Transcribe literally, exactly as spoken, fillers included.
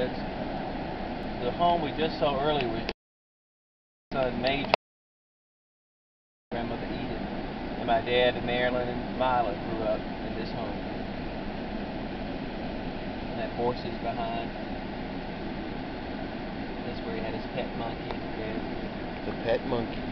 That's the home we just saw earlier was son Major, grandmother Edith, and my dad and Marilyn and Mila grew up in this home. And that horse is behind. That's where he had his pet monkey. The pet monkey.